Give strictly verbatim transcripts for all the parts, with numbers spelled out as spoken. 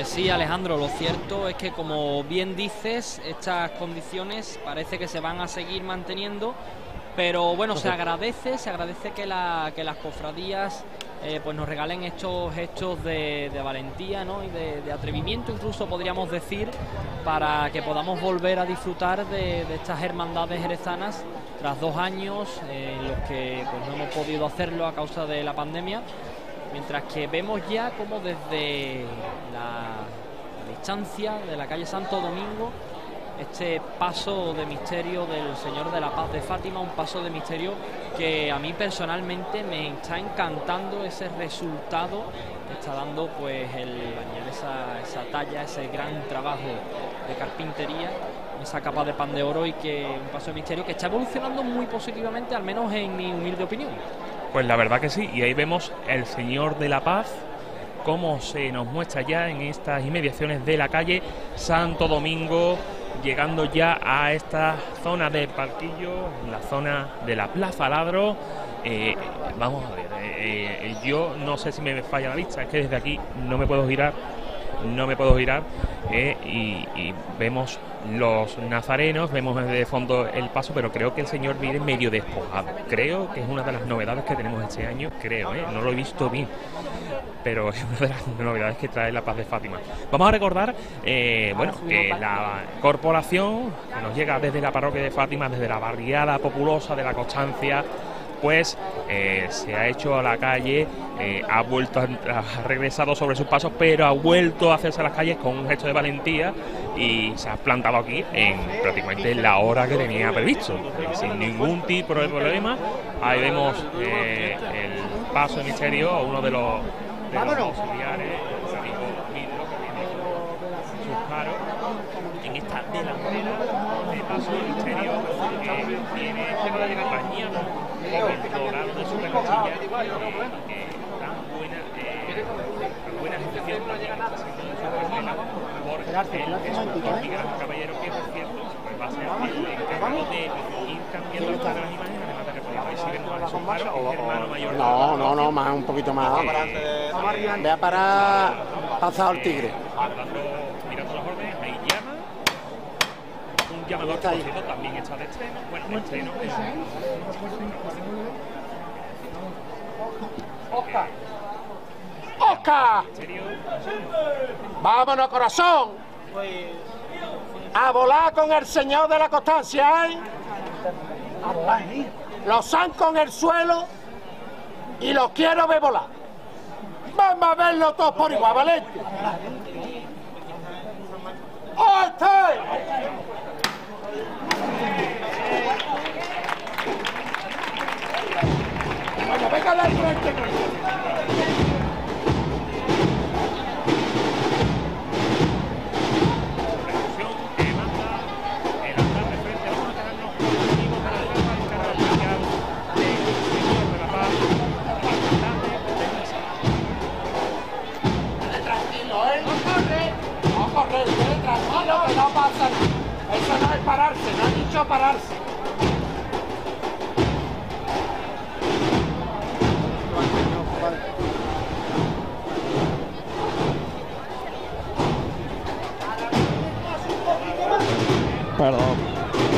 Pues sí, Alejandro, lo cierto es que, como bien dices, estas condiciones parece que se van a seguir manteniendo, pero bueno, se agradece, se agradece que, la, que las cofradías eh, pues nos regalen estos hechos de, de valentía, ¿no? Y de, de atrevimiento, incluso podríamos decir, para que podamos volver a disfrutar de, de estas hermandades jerezanas tras dos años eh, en los que pues, no hemos podido hacerlo a causa de la pandemia. Mientras que vemos ya como desde la, la distancia de la calle Santo Domingo, este paso de misterio del Señor de la Paz de Fátima, un paso de misterio que a mí personalmente me está encantando, ese resultado que está dando pues el bañar esa, esa talla, ese gran trabajo de carpintería, esa capa de pan de oro, y que un paso de misterio que está evolucionando muy positivamente, al menos en mi humilde opinión. Pues la verdad que sí, y ahí vemos el Señor de la Paz, cómo se nos muestra ya en estas inmediaciones de la calle Santo Domingo, llegando ya a esta zona de Parquillo, la zona de la Plaza Ladro. Eh, vamos a ver, eh, eh, yo no sé si me falla la vista, es que desde aquí no me puedo girar, no me puedo girar, eh, y, y vemos los nazarenos, vemos de fondo el paso, pero creo que el Señor viene medio despojado. Creo que es una de las novedades que tenemos este año, creo, ¿eh? No lo he visto bien, pero es una de las novedades que trae la Paz de Fátima. Vamos a recordar, eh, bueno, que la corporación que nos llega desde la parroquia de Fátima, desde la barriada populosa de la Constancia, pues eh, se ha hecho a la calle, eh, ha vuelto, a, ha regresado sobre sus pasos, pero ha vuelto a hacerse a las calles con un gesto de valentía y se ha plantado aquí en prácticamente la hora que tenía previsto, sin ningún tipo de problema. Ahí vemos eh, el paso de misterio a uno de los, de los auxiliares, el amigo Vidro, que viene con sus caros en esta delantera de paso de misterio que viene acompañado con el dorado de su pelotilla, que tan buena eh, tan buena gestación también está haciendo de su persona por el escultor Miguel Ángel Caballero, que por cierto pues va a ser el encargado de ir cambiando algunas de las imágenes, además de que podéis si vemos a Jesús Caro, que es hermano mayor. No, no, no, más un poquito más. Ve a parar pasado el tigre. Mirando las órdenes, ahí llama. Un llamador que por cierto también está de estreno. Bueno, de estreno. ¡Oscar! ¡Oscar! ¡Vámonos, corazón! A volar con el Señor de la Constancia, ¿eh? A volar, ¿eh? Los zancos en el suelo y los quiero ver volar. Vamos a verlo todos por igual, Valente. ¡Oh, estoy! Bueno, venga a dar frente. Tranquilo, que no pasa nada. Eso no es pararse, no he dicho pararse. Perdón.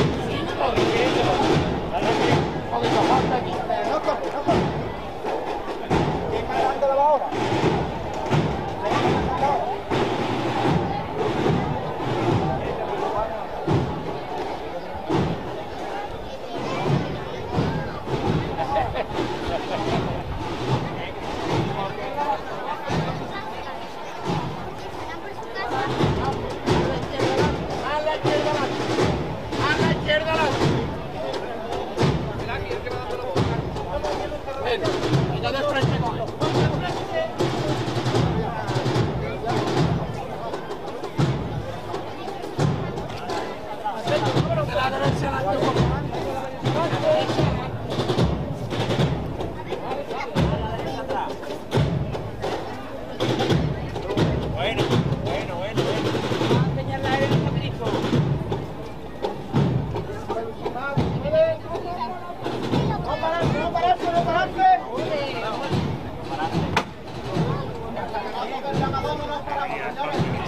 No corre, no corre. ¿Quién me adelante la hora?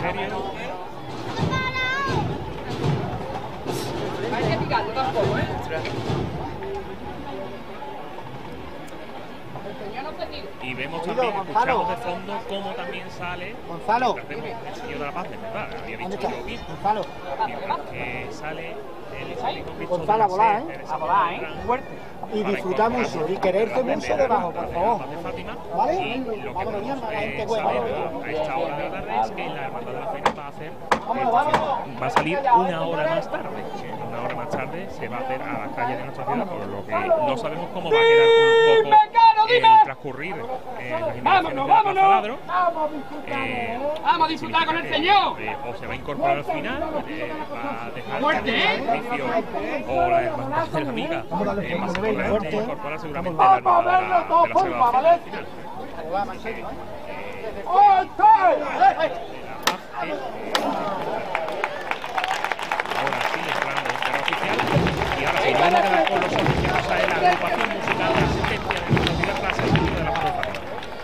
serio. Hay que picarlo tampoco, ¿eh? Y vemos también, escuchamos de fondo cómo también sale Gonzalo. Vemos el señor de la paz, de verdad, había ¿Dónde dicho está? yo bien. Gonzalo. Mientras que sale el Gonzalo, a volar, ¿eh? A volar, ¿eh? Fuerte. Y disfrutar mucho y quererse mucho debajo, por favor. de Fátima. ¿Vale? Y lo que Vamos, podemos Daniel, la gente eh, hueva. saber a esta hora de la tarde es que la Hermandad de la Fe va a hacer Vámonos, vámonos. va a salir una hora más tarde. Que una hora más tarde se va a hacer a las calles de nuestra ciudad, por lo que no sabemos cómo va a quedar un poco el transcurrir eh, las inmediaciones de la Plaza Ladro. Eh, Vamos a disfrutar con el señor. eh, o se va a incorporar al final, eh, va a dejar Fuerte, el ¿eh? servicio o la hermandad de la amiga, eh, va a ser por delante y incorporar seguramente la Vamos a hermandad de verlo la, todo de la por Sagrada favor. Familia al final. ¡Ay, ay! Ahora sí, entrando en terreno oficial. Y ahora sí, vamos a quedar con los oficiales a la agrupación musical de asistencia de nuestra ciudad tras el sitio de la Plaza de Fátima.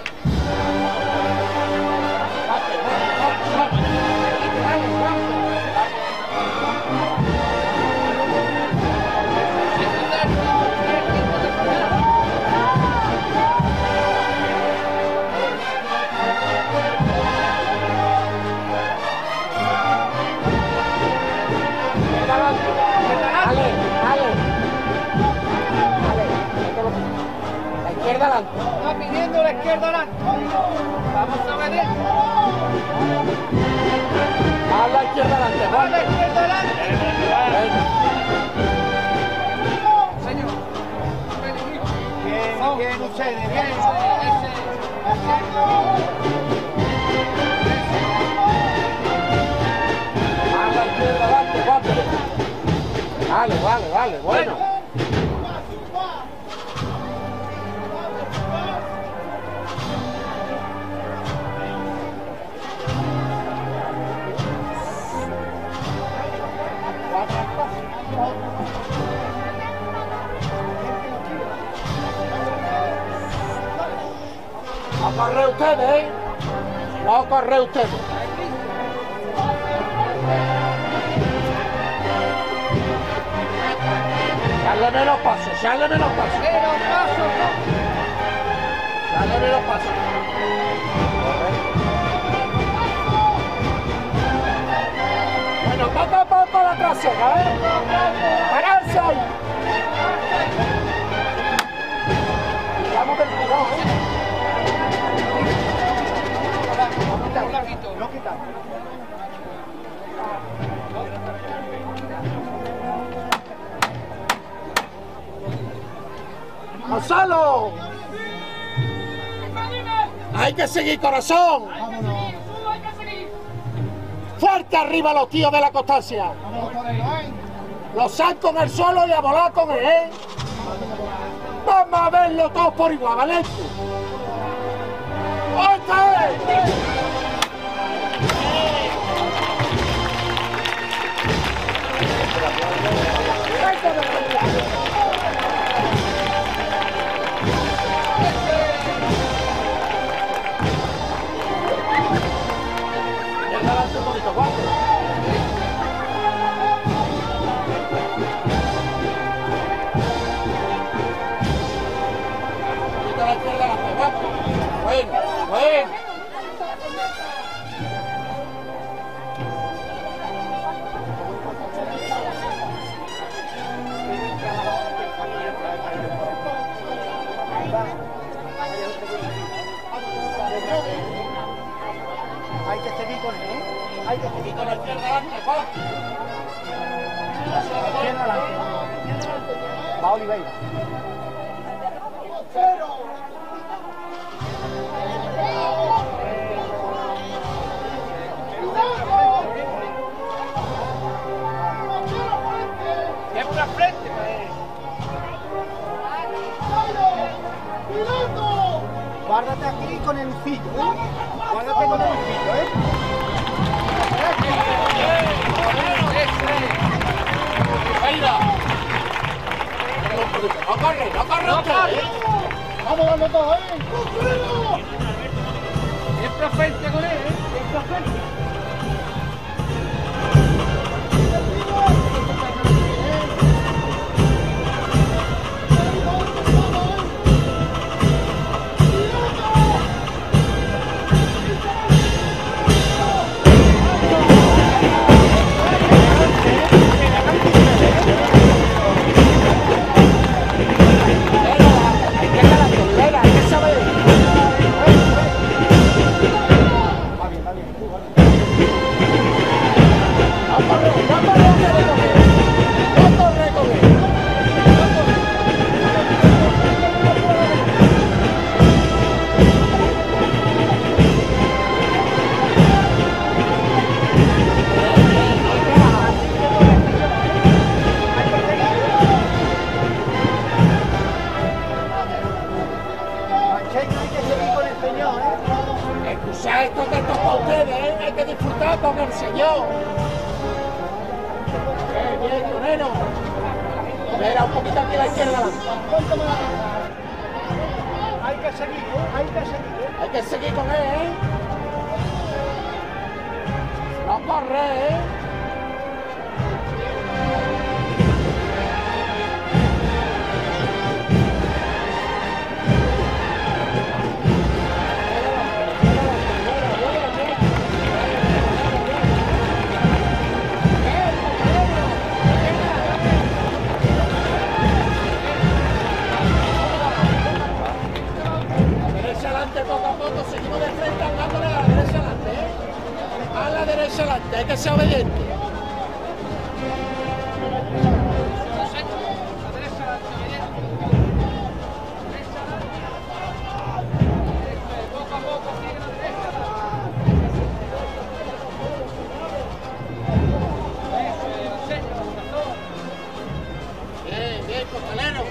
Dale, dale. Dale. La izquierda adelante. Está pidiendo la izquierda adelante. Vamos a ver. A la izquierda adelante. A la izquierda adelante. Venga. Señor. Bien, bien ustedes, bien. A la izquierda adelante, guapo. Vale, vale, vale, bueno. No corre ustedes, ¿eh? No corre ustedes. Dale menos paso, dale menos paso. Pero paso. Dale menos paso. Bueno, poco a poco la trasera, ¿eh? Pararse ahí. Vamos del cuidado, ¿eh? No quita. ¡Gonzalo! ¡Hay que seguir, corazón! ¡Fuerte arriba los tíos de la constancia! Los salto en el suelo y a volar con él, ¿eh? ¡Vamos a verlo todos por igual, ¿vale? ¡Otra vez! Bueno, bueno. Hay que seguir con él, ¿eh? Hay que seguir con el izquierda adelante, va. Izquierda adelante. Va Oliveira. Siempre al frente. Guárdate aquí con el lucillo, ¿eh? Guárdate con el lucillo, ¿eh? ¡Venga! ¡No corre, no corre usted, ¿eh? ¡Vamos dando todo, eh! Siempre al frente con él, ¿eh? Siempre al frente. disfrutar con el señor. Bien, bien, torero. Mira, un poquito aquí a la izquierda. Hay que seguir, hay que seguir. Hay que seguir con él, ¿eh? No corre, ¿eh? Poco a poco seguimos de frente hablándole a la derecha adelante, ¿eh? A la derecha adelante, hay que ser obediente. Bien, bien, costalero.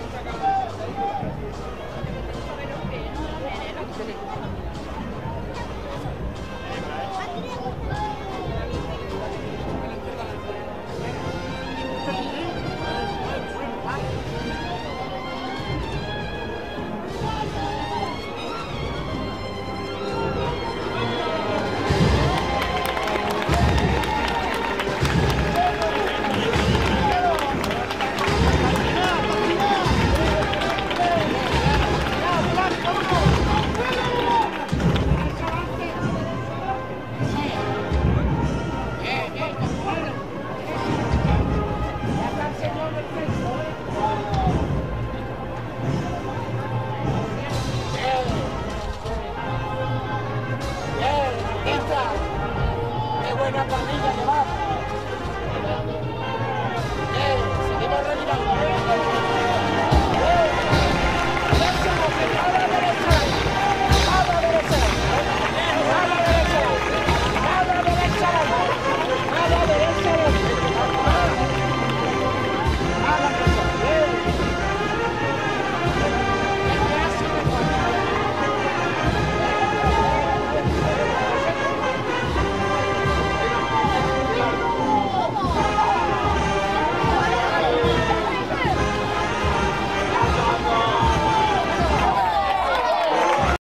Qué buena parrilla,